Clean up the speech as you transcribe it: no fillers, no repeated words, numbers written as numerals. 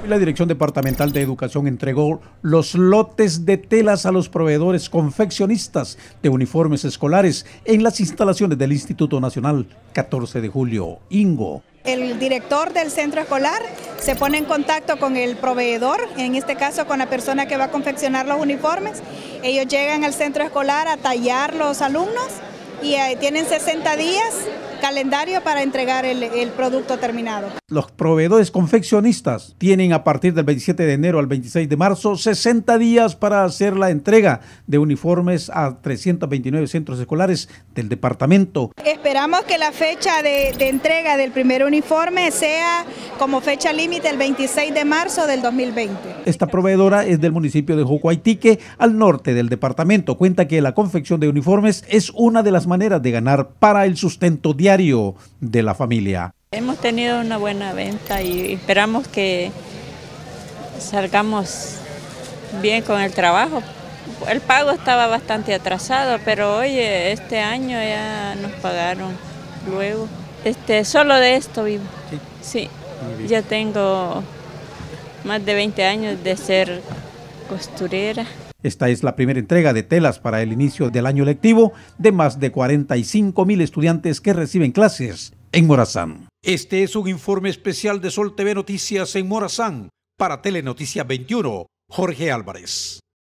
La Dirección Departamental de Educación entregó los lotes de telas a los proveedores confeccionistas de uniformes escolares en las instalaciones del Instituto Nacional 14 de Julio. Ingo. El director del centro escolar se pone en contacto con el proveedor, en este caso con la persona que va a confeccionar los uniformes. Ellos llegan al centro escolar a tallar los alumnos y tienen 60 días calendario para entregar el producto terminado. Los proveedores confeccionistas tienen a partir del 27 de enero al 26 de marzo 60 días para hacer la entrega de uniformes a 329 centros escolares del departamento. Esperamos que la fecha de entrega del primer uniforme sea como fecha límite el 26 de marzo del 2020. Esta proveedora es del municipio de Jocoaitique, al norte del departamento. Cuenta que la confección de uniformes es una de las maneras de ganar para el sustento diario de la familia. Hemos tenido una buena venta y esperamos que salgamos bien con el trabajo. El pago estaba bastante atrasado, pero oye, este año ya nos pagaron luego. Solo de esto vivo. Sí, ya tengo más de 20 años de ser costurera. Esta es la primera entrega de telas para el inicio del año lectivo de más de 45,000 estudiantes que reciben clases en Morazán. Este es un informe especial de Sol TV Noticias en Morazán. Para Telenoticias 21, Jorge Álvarez.